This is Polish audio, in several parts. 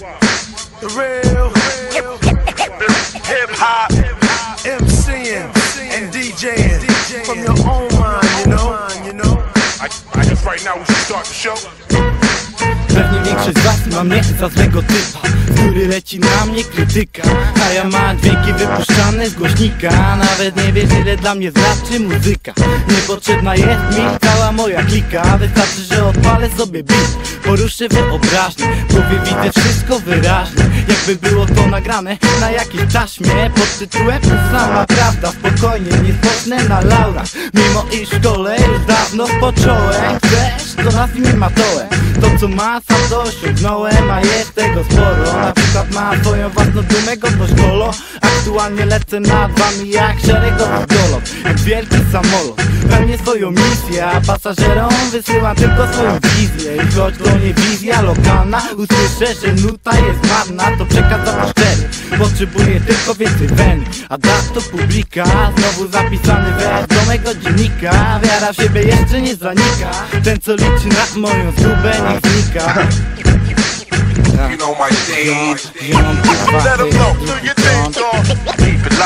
The real hip-hop MCing and DJing from your own mind, you know. I guess right now we should start the show. Pewnie większość z was ma mnie za złego typa, z góry leci na mnie krytyka, a ja mam dźwięki wypuszczane z głośnika. Nawet nie wiesz, ile dla mnie znaczy muzyka. Niepotrzebna jest mi cała moja klika. Wystarczy, że odpalę sobie beat, poruszę wyobraźnię. W głowie widzę wszystko wyraźnie, jakby było to nagrane na jakiejś taśmie pod tytułem Sama prawda. Spokojnie, nie spocznę na laurach, mimo iż w szkole już dawno spocząłem. Chcesz, to nazwij matołem. To co ma, sam to osiągnąłem, a jest tego sporo. Na przykład ma swoją własną dumę, godność kolo. Aktualnie lecę nad wami jak szeregowy golot, jak wielki samolot. Pełnię swoją misję, a pasażerom wysyłam tylko swoją wizję. I choć to nie wizja lokalna, usłyszę, że nuta jest marna, to przekaz zapuszczony. Potrzebuję tylko więcej weny, a da to publika. Znowu zapisany wers do mego dziennika. Wiara w siebie jeszcze nie zanika, ten co liczy na moją zgubę niech znika. You know my stage. Let them know, do your thing, dog. Keep it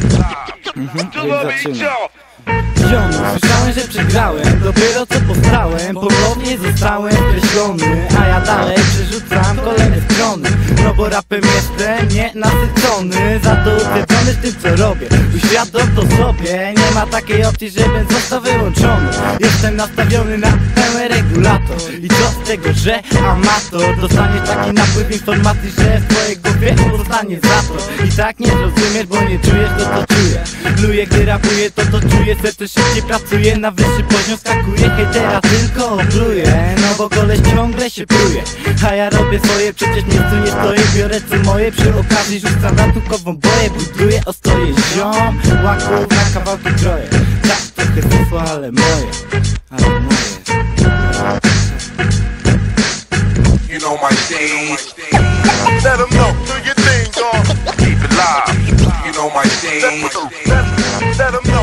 live. Ziomu, słyszałem, że przegrałem, dopiero co powstałem, ponownie zostałem skreślony, a ja dalej przerzucam kolejne strony. No bo rapem jestem nienasycony, za to utwierdzony w tym co robię. Uświadom to sobie, nie ma takiej opcji, żebym został wyłączony. Jestem nastawiony na pełen regulator i co z tego, że amator. Dostaniesz taki napływ informacji, że w twojej głowie zostanie zator. I tak nie zrozumiesz, bo nie czujesz to co czuję. Pluję, gdy rapuję to czuję, serce szybciej pracuje, na wyższy poziom skakuje. Hejtera tylko opluję, no bo koleś ciągle się pruje, a ja robię swoje, przecież miejscu nie stoję. Biorę co moje, przy okazji rzucam ratukową boję. Buduję ostoję ziom, łaków na kawałki kroję. Tak, trochę sufo, ale moje. You know my stage. Let them know, do your thing, dog. Keep it live. You know my stage. Let them know.